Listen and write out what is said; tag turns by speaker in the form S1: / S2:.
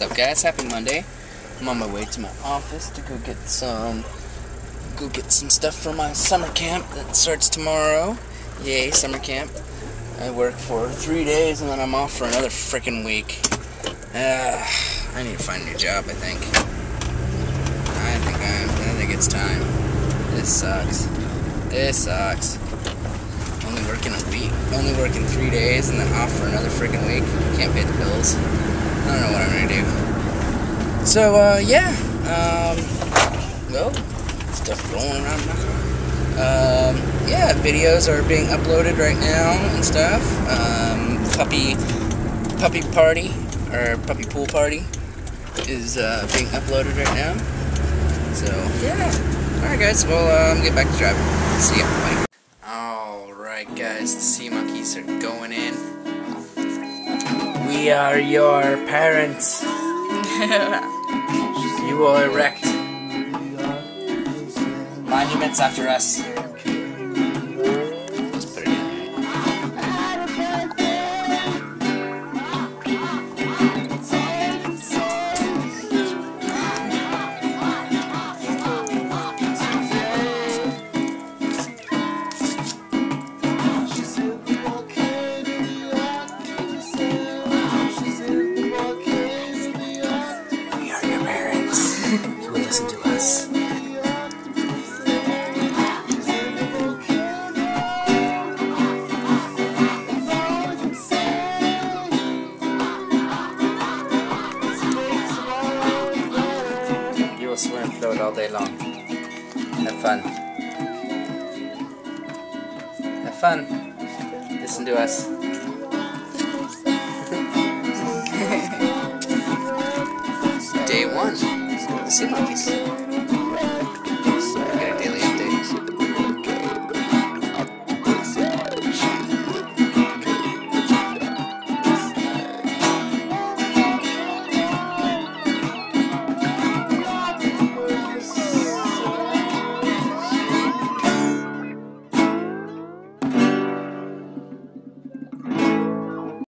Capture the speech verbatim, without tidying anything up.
S1: What's up, guys? Happy Monday. I'm on my way to my office to go get some go get some stuff for my summer camp that starts tomorrow. Yay, summer camp. I work for three days and then I'm off for another freaking week. Uh, I need to find a new job, I think. I think I'm I think it's time. This sucks. This sucks. Only working a week. Only working three days and then off for another freaking week. Can't pay the bills. I don't know what I'm gonna do. So, uh, yeah. Um, well, stuff rolling around my car. Um, yeah, videos are being uploaded right now and stuff. Um, puppy, puppy party, or puppy pool party is, uh, being uploaded right now. So, yeah. Alright, guys. Well, um, get back to driving. See ya. Bye. Alright, guys. The sea monkeys are going in. We are your parents. You will erect monuments after us. Let's put it in. You will listen to us. You will swim and float all day long. Have fun. Have fun. Listen to us. Day one. The sea monkeys.